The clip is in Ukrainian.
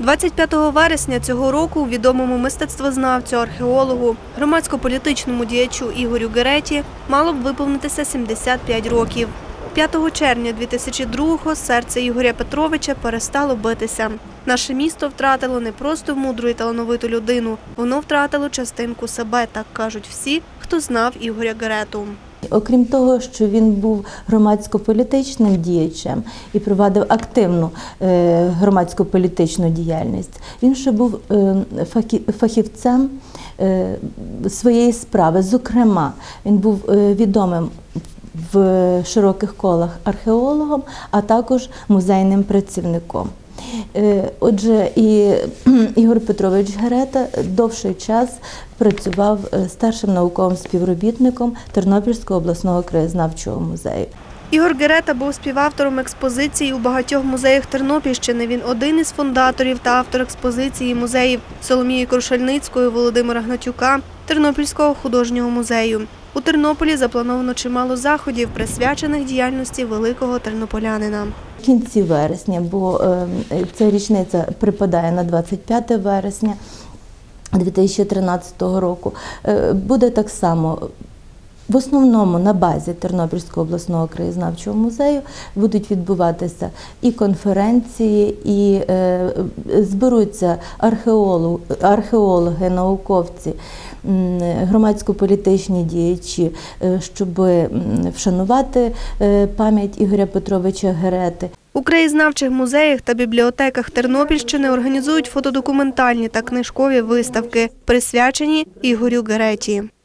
25 вересня цього року відомому мистецтвознавцю, археологу, громадсько-політичному діячу Ігорю Гереті мало б виповнитися 75 років. 5 червня 2002-го серце Ігоря Петровича перестало битися. Наше місто втратило не просто мудру і талановиту людину, воно втратило частинку себе, так кажуть всі, хто знав Ігоря Герету. Окрім того, що він був громадсько-політичним діячем і провадив активну громадсько-політичну діяльність, він ще був фахівцем своєї справи. Зокрема, він був відомим в широких колах археологом, а також музейним працівником. Отже, і Ігор Петрович Герета довший час працював старшим науковим співробітником Тернопільського обласного краєзнавчого музею. Ігор Герета був співавтором експозиції у багатьох музеях Тернопільщини. Він один із фундаторів та автор експозиції музеїв Соломії Крушельницької, Володимира Гнатюка, Тернопільського художнього музею. У Тернополі заплановано чимало заходів, присвячених діяльності великого тернополянина. В кінці вересня, бо ця річниця припадає на 25 вересня 2013 року, буде так само. В основному на базі Тернопільського обласного краєзнавчого музею будуть відбуватися і конференції, і зберуться археологи, науковці, громадсько-політичні діячі, щоб вшанувати пам'ять Ігоря Петровича Герети. У краєзнавчих музеях та бібліотеках Тернопільщини організують фотодокументальні та книжкові виставки, присвячені Ігорю Гереті.